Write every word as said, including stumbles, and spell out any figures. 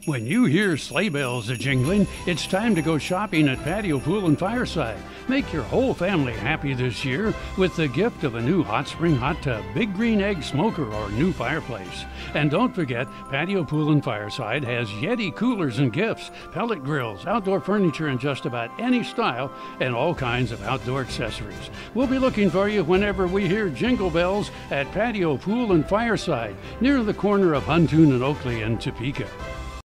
When you hear sleigh bells a-jingling, it's time to go shopping at Patio Pool and Fireside. Make your whole family happy this year with the gift of a new hot spring hot tub, big green egg smoker, or new fireplace. And don't forget, Patio Pool and Fireside has Yeti coolers and gifts, pellet grills, outdoor furniture in just about any style, and all kinds of outdoor accessories. We'll be looking for you whenever we hear jingle bells at Patio Pool and Fireside, near the corner of Huntoon and Oakley in Topeka.